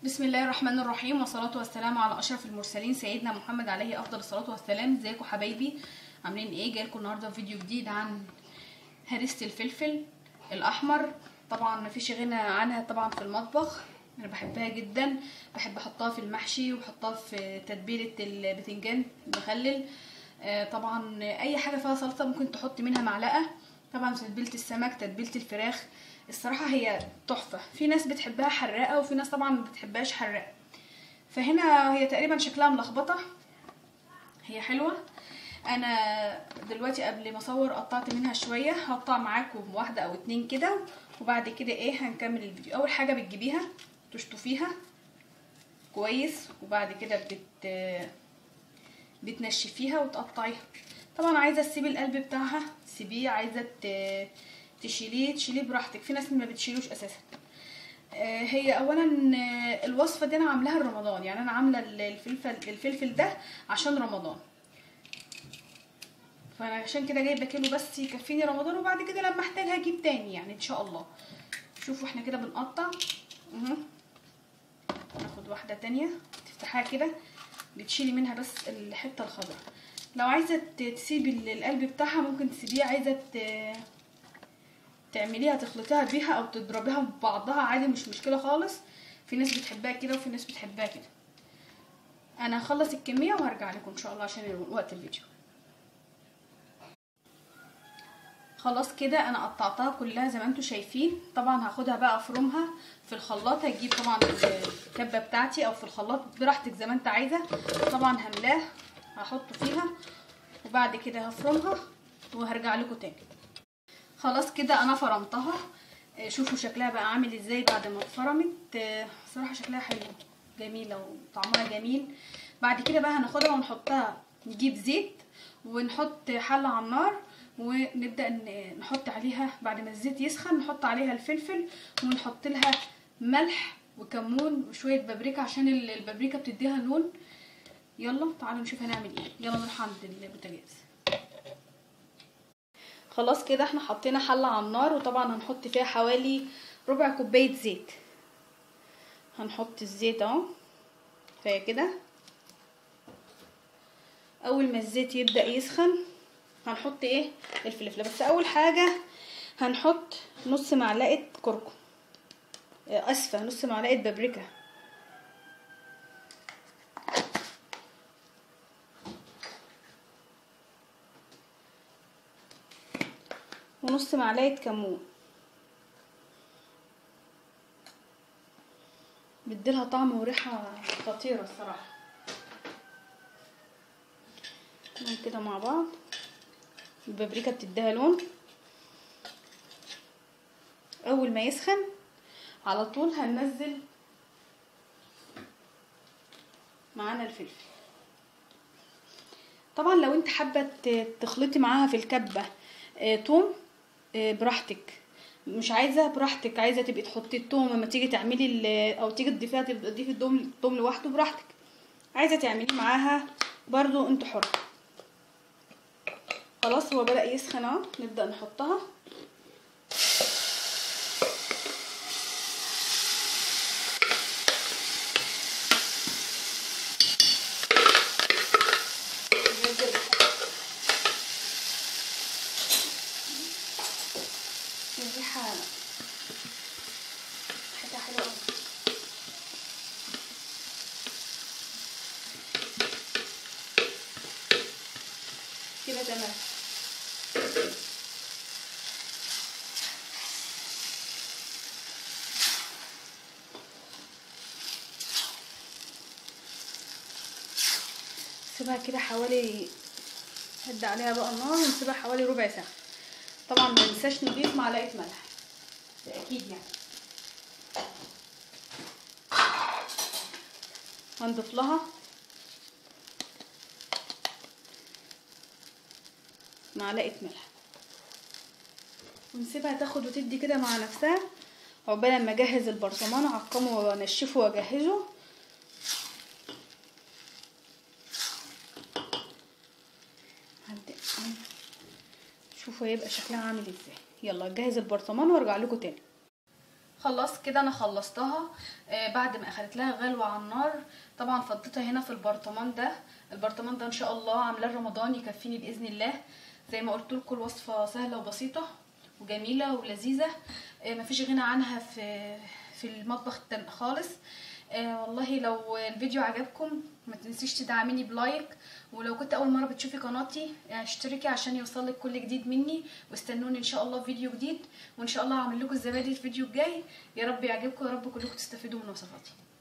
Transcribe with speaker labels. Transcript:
Speaker 1: بسم الله الرحمن الرحيم، والصلاة والسلام على أشرف المرسلين سيدنا محمد عليه أفضل الصلاة والسلام. ازيكم حبايبي؟ عاملين ايه؟ جايلكم النهارده فيديو جديد عن هريسة الفلفل الأحمر. طبعا مفيش غنى عنها طبعا في المطبخ، أنا بحبها جدا، بحب أحطها في المحشي وبحطها في تتبيلة البتنجان المخلل. طبعا أي حاجة فيها صلصة ممكن تحط منها معلقة. طبعا تتبيلة السمك، تتبيلة الفراخ، الصراحة هي تحفة. في ناس بتحبها حراقة وفي ناس طبعا ما بتحبهاش حراقة، فهنا هي تقريبا شكلها ملخبطة، هي حلوة. انا دلوقتي قبل ما اصور قطعت منها شوية، هقطع معاكم واحدة او اتنين كده وبعد كده ايه هنكمل الفيديو. اول حاجة بتجيبيها تشطفيها كويس وبعد كده بتنشفيها وتقطعيها. طبعا عايزة تسيبي القلب بتاعها تسيبيه، عايزة تشيليه براحتك، في ناس ما بتشيلوش اساسا. هي اولا الوصفه دي انا عاملاها لرمضان، يعني انا عامله الفلفل ده عشان رمضان، فانا عشان كده جايبه كيلو بس يكفيني رمضان، وبعد كده لما احتاج هجيب تاني يعني ان شاء الله. شوفوا احنا كده بنقطع ناخد واحده تانية تفتحها كده بتشيلي منها بس الحته الخضراء. لو عايزه تسيبي القلب بتاعها ممكن تسيبيه، عايزه تعمليها تخلطيها بيها او تضربيها ببعضها عادي، مش مشكله خالص. في ناس بتحبها كده وفي ناس بتحبها كده. انا هخلص الكميه وهرجع لكم ان شاء الله عشان وقت الفيديو. خلاص كده انا قطعتها كلها زي ما انتم شايفين. طبعا هاخدها بقى افرمها في الخلاط، هجيب طبعا الكبه بتاعتي او في الخلاط براحتك زي ما انت عايزه. طبعا هملاه هحطه فيها وبعد كده هفرمها وهرجع لكم تاني. خلاص كده انا فرمتها، شوفوا شكلها بقى عامل ازاي بعد ما اتفرمت. صراحه شكلها حلو جميله وطعمها جميل. بعد كده بقى هناخدها ونحطها، نجيب زيت ونحط حله على النار ونبدا نحط عليها بعد ما الزيت يسخن، نحط عليها الفلفل ونحط لها ملح وكمون وشويه بابريكا عشان البابريكا بتديها لون. يلا تعالوا نشوف هنعمل ايه. يلا نروح عند البوتاجاز. خلاص كده احنا حطينا حله على النار، وطبعا هنحط فيها حوالي ربع كوبايه زيت. هنحط الزيت اهو كفايه كده. اول ما الزيت يبدا يسخن هنحط ايه الفلفله، بس اول حاجه هنحط نص معلقه كركم، اسفه نص معلقه بابريكا، ونص معلقه كمون، بتديلها طعم وريحه خطيره الصراحه. كده مع بعض، البابريكا بتديها لون. اول ما يسخن على طول هننزل معانا الفلفل. طبعا لو انت حابه تخلطي معاها في الكبه توم براحتك، مش عايزه براحتك، عايزه تبقي تحطي التوم لما تيجي تعملي او تيجي تضيفيها تبقى تضيفي التوم لوحده براحتك، عايزه تعمليه معاها برضو انت حره. خلاص هو بدأ يسخن اهو، نبدأ نحطها. الريحة حاجة حلوة أوي كده تمام. سيبها كده حوالي، هدي عليها بقى النار ونسيبها حوالي ربع ساعة. طبعا ما ننساش نضيف معلقة ملح ده اكيد يعني. هنضيف لها معلقة ملح ونسيبها تاخد وتدي كده مع نفسها عقبال ما اجهز البرطمان، اعقمه وانشفه واجهزه. شوفوا هيبقى شكلها عامل ازاي. يلا اجهز البرطمان وارجع لكم تاني. خلاص كده انا خلصتها. بعد ما اخدت لها غلوه على النار طبعا فضيتها هنا في البرطمان ده. البرطمان ده ان شاء الله عاملاه رمضان يكفيني باذن الله. زي ما قلت لكم الوصفه سهله وبسيطه وجميله ولذيذه، مفيش غنى عنها في المطبخ خالص. والله لو الفيديو عجبكم ما تنسيش تدعميني بلايك، ولو كنت اول مره بتشوفي قناتي اشتركي عشان يوصلك كل جديد مني، واستنوني ان شاء الله في فيديو جديد، وان شاء الله هعمل لكم الزبادي الفيديو الجاي. يا رب يعجبكم، يا رب كلكم تستفيدوا من وصفاتي.